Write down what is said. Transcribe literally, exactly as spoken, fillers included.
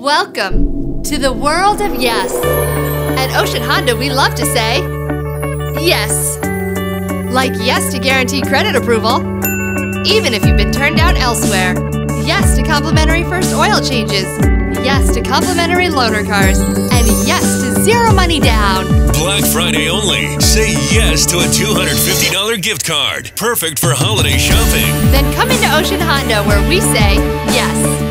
Welcome to the world of yes. At Ocean Honda, we love to say yes. Like yes to guaranteed credit approval, even if you've been turned down elsewhere. Yes to complimentary first oil changes. Yes to complimentary loaner cars. And yes to zero money down. Black Friday only. Say yes to a two hundred fifty dollar gift card. Perfect for holiday shopping. Then come into Ocean Honda where we say yes.